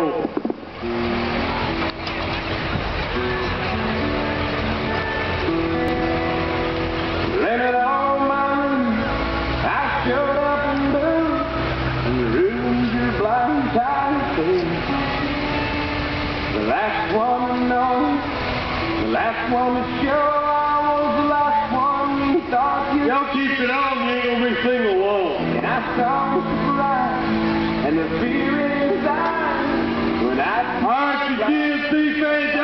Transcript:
roll. Leonard Allman, I showed up in blue and ruined your blind tight face. The last one to know, the last one to show, I was the last one you thought you. Y'all keep it on, you ain't gonna be single long. And I saw the surprise and the fear in his eyes when I. All right, you GMC fans.